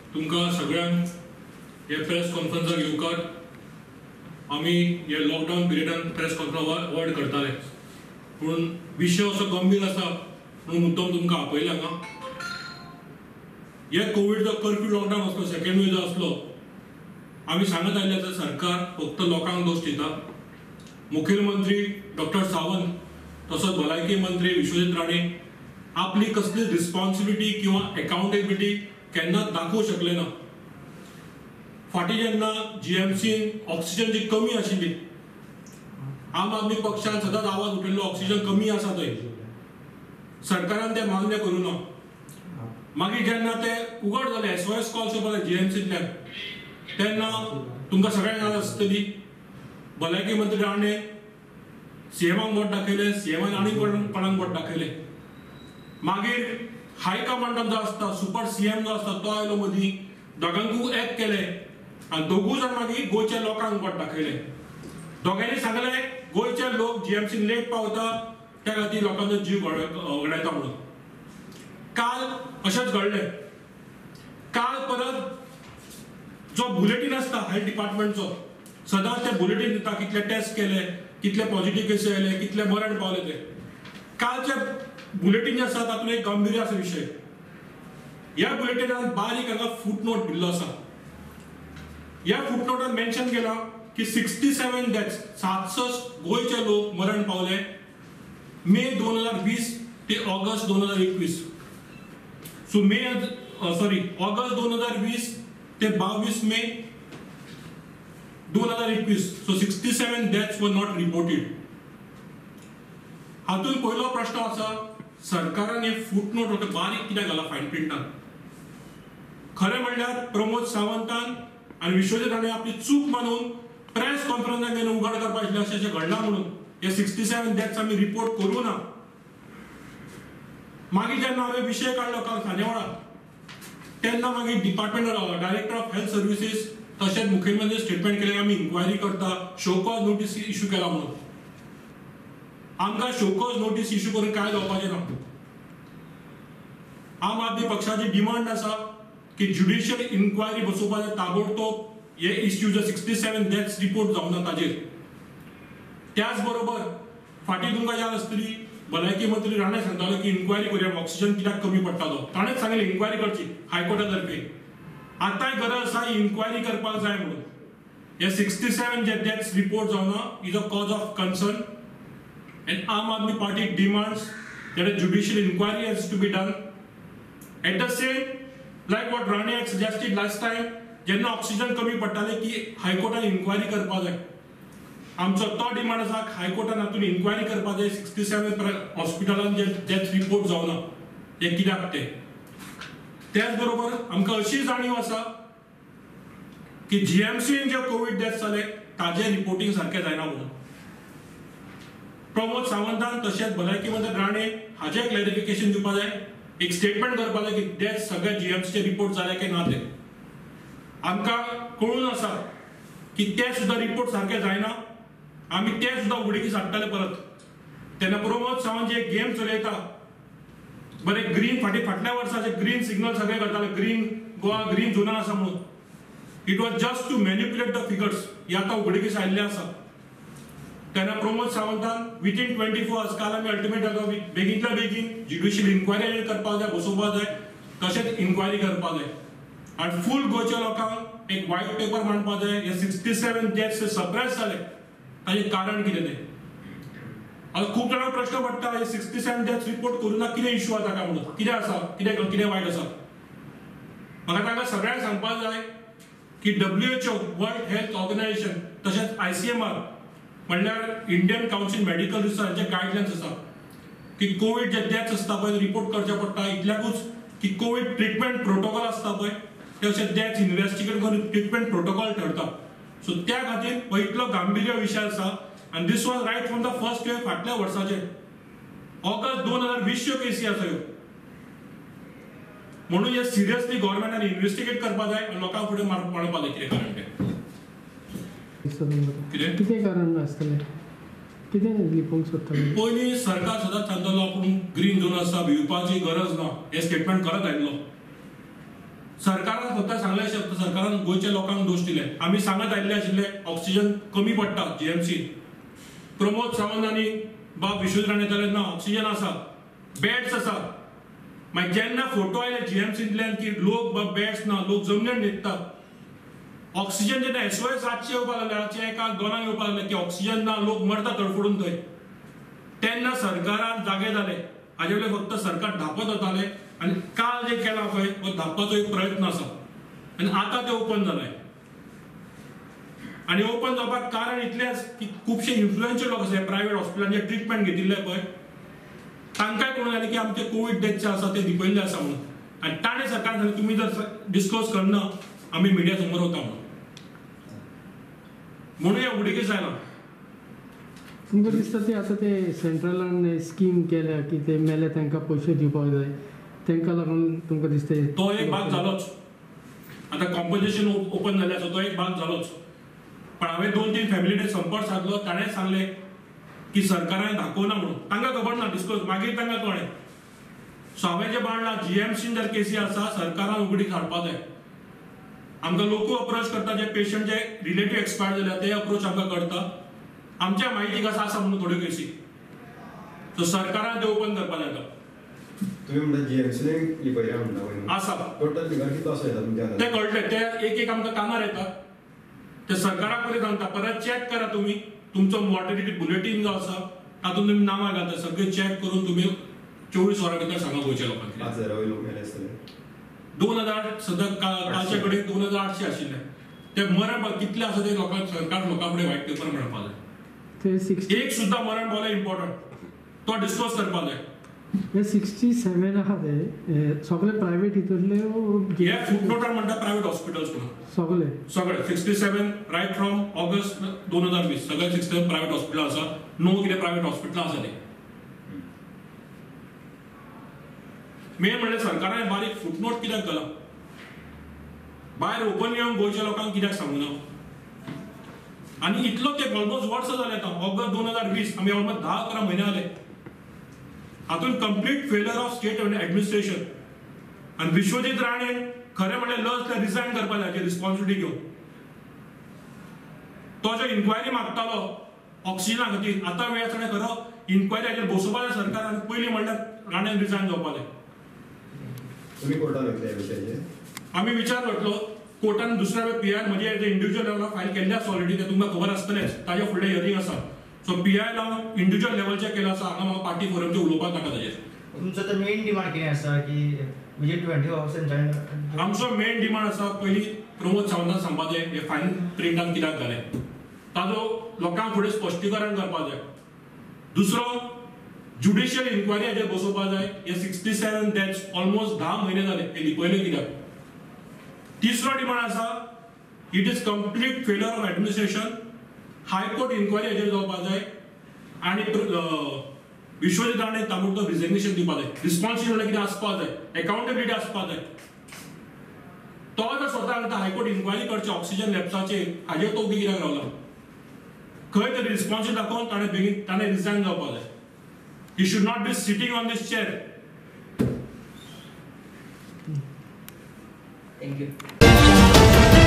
तुमकां सगळ्यांक हे प्रेस कॉन्फरन्साक येवकार आमी हे लॉकडावन पिरियडान प्रेस कॉन्फरन्स अवॉइड करताले, पूण विशय असो गंभीर आसा म्हणून मुद्दम तुमकां आपयला हांगा. हे कोविडचो कर्फ्यू लॉकडावन असलो, सेकंड वेव जो असलो, आमी सांगत आयले आसा सरकार फक्त लोकांक दोश दिता. मुखेलमंत्री डॉक्टर सावंत तसोच भलायकी मंत्री विश्वजीत राणे आपली कसली रिस्पॉन्सिबिलिटी किंवा अकाउंटेबिलिटी केन्नाच दाखोवंक शकले ना. फाटी जेन्ना जीएमसीन ऑक्सिजनची कमी आशिल्ली, आम आदमी पक्षान सदांच आवाज उठयल्लो ऑक्सिजन कमी आसा थंय, सरकारान ते मान्य करूं ना. मागीर जेन्ना ते उगड जाले SOS कॉल्स येवपाक जीएमसींतल्यान, तेन्ना तुमकां सगळ्यांक याद आसतली भलायकी मंत्री राणे सीएमाक बोट दाखयले, सीएमान आनी कोणाक बोट दाखयले. मागीर हाय कमांडर जो आसता, सुपर सीएम जो आसता, तो आयलो मदीं, दोगांकूय एक केले आनी दोगूय जाण मागीर गोंयच्या लोकांक बोट दाखयले. दोगांनी सांगले गोंयचे लोक जीएमसीन लेट पावता, त्या खातीर लोकांचो जीव घडयता म्हणून. काल अशेंच घडलें. काल परत जो बुलेटीन आसता हेल्थ डिपार्टमेंटचो, सदांच ते बुलेटीन दिता कितले टेस्ट केले, कितले पॉझिटिव्ह केसी आयले, कितले मरण पावले ते. कालचे बुलेटीन जे आसा तातूंत एक गंभीर आसा विशय. ह्या बुलेटिनान बारीक हांगा फुटनोट दिल्लो आसा. ह्या फुटनोटान मेन्शन केला की 67 डेथ्स, 67 गोंयचे लोक मरण पावले मे 2020 ते ऑगस्ट 2021. सो ऑगस्ट 2020 ते 22 May 2021. So 67 deaths were not reported. हातून पयलो प्रश्न आसा, सरकारान हे फुटनोट होते बारीक कित्याक घाला फायन प्रिंटान. खरें म्हणल्यार प्रमोद सावंतान आनी विश्वजीत राणे आपली चूक मानून प्रेस कॉन्फरन्साक घेवन उघड करपाक आशिल्लें अशें घडलां म्हणून हे 67 डेथ्स आमी रिपोर्ट करूं ना. मागीर जेन्ना हांवें विशय काडलो काल खानेवाडा, तेन्ना मागीर department director of health services तशेंच मुखेलमंत्री स्टेटमेंट केलें आमी इन्क्वायरी करता, शो कॉज नोटीस इश्यू केला म्हणून. आमकां शो कॉज नोटीस इश्यू करून काय जावपाचें ना. आम आदमी पक्षाची डिमांड आसा की ज्युडिशियल इन्क्वायरी बसोवपाचें ताबडतोब. हे इश्यू जे 67 डेथ्स रिपोर्ट जावना ताजेर. त्याच बरोबर फाटीं तुमकां याद आसतली भलायकी मंत्री राणे सांगतालो की इन्क्वायरी करूया ऑक्सिजन कित्याक कमी पडटालो. ताणेंच सांगलें इन्क्वायरी करची हायकोर्टा तर्फे. आतांय गरज आसा इन्क्वायरी करपाक जाय म्हणून. हे 67 जे डेथ्स रिपोर्ट जावना is a cause of concern. And Aam Aadmi Party demands that a judicial inquiry has to be done. At the same, like what Rane had suggested last time, जेन्ना oxygen कमी पडटाले की हायकोर्टान inquiry करपाक जाय. आमचो तो demand आसा हायकोर्टान हातून इन्क्वायरी करपाक जाय. 67 हॉस्पिटलान जे डेथ रिपोर्ट जावना हे कित्याक ते. त्याच बरोबर आमकां अशी जाणीव आसा की जीएमसीन जे कोविड डेथ जाले ताजे रिपोर्टिंग सारकें जायना म्हणून. प्रमोद सावंतान तशेंच भलायकी मंत्री राणे हाचे क्लॅरिफिकेशन दिवपाक जाय. एक स्टेटमेंट करपाक जाय की डेथ सगळ्या जीएमसीचे रिपोर्ट जाले की ना ते. आमकां कळून आसा की ते सुद्दां रिपोर्ट सारके जायना. आमी ते सुद्दां उडीकी हाडटाले परत. तेन्ना प्रमोद सावंत जे गेम चलयता, बरे ग्रीन फाटल्या वर्साचे ग्रीन सिग्नल सगळे करताले, ग्रीन गोवा ग्रीन झोनान आसा म्हणून. It was just to manipulate the figures. हे आतां उघडकीस आयिल्ले आसा. तेन्ना प्रमोद सावंतान विथीन 24 hours काल आमी अल्टिमेट बेगींतल्या बेगीन ज्युडिशियल इन्क्वायरी करपाक जाय, बसोवपाक जाय, तशेंच इन्क्वायरी करपाक जाय. आनी फूल गोंयच्या लोकांक एक व्हाईट पेपर मांडपाक जाय. हे 67 डेथ्स सप्रेस जाले ताजें कारण कितें तें. आतां खूब जाणांक प्रश्न पडटा हे 67 डेथ्स रिपोर्ट करूं ना कितें इश्यू आसा काय म्हणून. कितें आसा, कितें वायट आसा. म्हाका तांकां सगळ्यांक सांगपाक जाय की WHO वर्ल्ड हेल्थ ऑर्गनायझेशन तशेंच ICMR म्हणल्यार Indian council medical research guidelines आसा की कोविड जे डेथ्स आसता पळय रिपोर्ट करचे पडटा. इतल्याकूच की कोविड ट्रिटमेंट प्रोटोकॉल आसता पळय ते अशें डेथ्स इन्व्हेस्टिगेट करून ट्रिटमेंट प्रोटोकॉल ठरता. सो त्या खातीर हो इतलो गांभीर्य विशय आसा. आनी this was right from the first wave फाटल्या वर्साचे. ऑगस्ट 2020 केसी आसा ह्यो. म्हणून हे सिरियसली गव्हर्नमेंटान इन्व्हेस्टिगेट करपाक जाय आनी लोकांक फुडें मांडपाक जाय कितें कारण तें. कितें कारण आसतलें, कितें लिपोवंक सोदताले. पयलीं सरकार सदांच सांगतालो आपूण ग्रीन झोन आसा, भिवपाची गरज ना, हे स्टेटमेंट करत आयिल्लो. सरकारान फक्त सांगले शब्द सरकारान गोयच्या लोकांक दोष दिले. आम्ही सांगत आयिल्ले आशिल्ले ऑक्सिजन कमी पडटा जीएमसी. प्रमोद सावंत आनी बाब विश्वजीत राणे येताले ना ऑक्सिजन आसा, बेड्स आसा. मागीर जेन्ना फोटो आयले जीएमसींतल्यान की लोक बाब बेड्स ना, लोक जमनीर न्हिदतात. ऑक्सिजन जेन्ना SOS 700 येवपाक लागले, रातचे 1-2 येवपाक लागले की ऑक्सिजन ना, लोक मरता तडफडून थंय. तेन्ना सरकारान जागे जाले. हाजे वेळेर फक्त सरकार धापत वताले आनी काल जे केला पळय तो धापपाचो एक प्रयत्न आसा आनी आतां ते ओपन जालाय. आनी ओपन जावपाक कारण इतलेंच की खुबशे इन्फ्लुएन्शियल लोक आसा प्रायव्हेट हॉस्पिटलांत जे ट्रिटमेंट घेतिल्ले पळय तांकांय कळून जालें की आमचे कोविड डेथ जे आसा ते दिपयल्ले आसा म्हणून. आनी ताणें सरकार सांगलें तुमी जर डिस्क्लोज करना आमी मिडिया समोर वता म्हणून हे उडीकीच आयलां. तुमकां दिसता ते आतां ते सेंट्रलान स्कीम केल्या की ते मेले तांकां पयशे दिवपाक जाय, तांकां लागून तुमकां दिसता तो एक भाग जालोच. आतां कॉम्पोजिशन ओपन जाल्लें आसा तो एक भाग जालोच. पण हांवें 2-3 फॅमिली संपर्क साधलो. ताणें सांगलें की सरकारान दाखोवना म्हणून. तांकां खबर ना डिस्क्लोज, मागीर तांकां कळ्ळें. सो हांवें जें मांडलां जीएमसीन जर केसी आसा सरकारान उगडीक हाडपा जाय. आमकां लोकूय अप्रोच करता, जे पेशंट जे रिलेटिव्ह एक्सपायर जाल्या ते अप्रोच आमकां करता. आमच्या म्हायतीक आसा म्हणून थोड्यो केसी. सो सरकारान ते ओपन करपा जाय. तुम्ही म्हणटा जीएमसीने लिपया म्हणटा आसा टोटल फिगर कितलो आसा येता तुमच्या ते कळटले. ते एक आमकां कामार येतात. ते सरकाराक पयलीं सांगता परत चॅक करा तुमी तुमचो मॉर्टेलिटी बुलेटीन जो आसा तातूंत तुमी नांवां घालता. सगळें चॅक करून तुमी 24 वरां भितर सांगा गोंयच्या लोकांक. 5,000 लोक मेले आसतले. 2000 सद्या कालचे कडेन 2800 आशिल्ले. ते मरण कितले आसा ते लोकांक सरकार लोकां फुडें व्हायट पेपर मेळपा जाय. एक सुद्दां मरण पावलें इम्पॉर्टंट तो डिस्क्लोज करपा जाय. हे 67 आहा ते सगळे प्रायव्हेट हितूंतले हे फुटनोटार म्हणटा प्रायव्हेट हॉस्पिटल्स म्हणून सगळे 67 रायट फ्रॉम ऑगस्ट 2020 सगळे 67 प्रायव्हेट हॉस्पिटल आसा. 9 कितें प्रायव्हेट हॉस्पिटलां आसा ते. मेन म्हणजे सरकारान बारीक फुटनोट कित्याक घाला. भायर ओपन येवन गोंयच्या लोकांक कित्याक सांगूना. आनी इतलो ते ऑलमोस्ट वर्स जालें आतां. ऑगस्ट 2020 आमी ऑलमोस्ट 10-11 म्हयने जाले. हातून complete failure of state administration. आनी विश्वजीत राणे खरें म्हणल्यार लज रिजायन करपा जाय हाची रिस्पॉन्सिबिलिटी घेवन. तो जो इन्क्वायरी मागतालो ऑक्सिजना खातीर आतां वेळ आसा खरो इन्क्वायरी हाचेर बसोवपा जाय सरकारान. पयलीं म्हणल्यार राणे रिजायन जावपा जाय. तुम्ही कोर्टान वयतले विशयाचे आमी विचार करतलो. कोर्टान दुसऱ्या PI म्हणजे इंडिव्हिज्युअल लेवलार फायल केल्ले आसा ऑलरेडी. ते तुमकां खबर आसतलेच. ताजे फुडलें हियरिंग आसा. सो PI इंडिव्हिज्युअल लेवलचे केला आसा. हांगा म्हाका पार्टी फोरमचे उलोवपाक नाका ताजेर. तुमचो तो मेन डिमांड कितें आसा की विजीट 24 आवर्स आमचो मेन डिमांड आसा पयलीं प्रमोद सावंतान सांगपा जाय हे फायन प्रिंटान कित्याक घालें. ताजो लोकांक फुडें स्पश्टीकरण करपा जाय. दुसरो ज्युडिशियल इन्क्वायरी हाचेर बसोवपा जाय. हे 67 डेथ्स ऑलमोस्ट 10 म्हयने जाले हे लिपयले कित्याक. तिसरो डिमांड आसा it is complete failure of administration. High court inquiry हाचेर जावपा जाय आनी विश्वजीत राणे ताबडतोब रिझिग्नेशन दिवपा जाय. रिस्पॉन्सिबिलिटी कितें आसपा जाय, अकाउंटेबिलिटी आसपा जाय. तो जर स्वता सांगता हायकोर्ट इन्क्वायरी करचे ऑक्सिजन लॅब्साचेर हाजेर तो कित्याक रावला. खंय तरी रिस्पॉन्सिबल दाखोवन ताणें रिजायन जावपा जाय. He should not be sitting on this chair. Thank you.